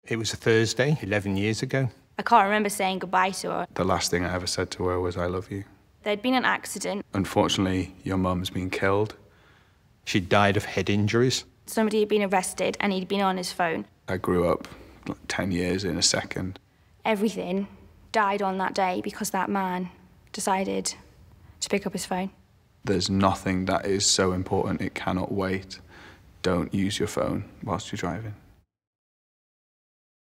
It was a Thursday, 11 years ago. I can't remember saying goodbye to her. The last thing I ever said to her was, "I love you." There'd been an accident. Unfortunately, your mum's been killed. She died of head injuries. Somebody had been arrested and he'd been on his phone. I grew up like 10 years in a second. Everything died on that day because that man decided to pick up his phone. There's nothing that is so important it cannot wait. Don't use your phone whilst you're driving.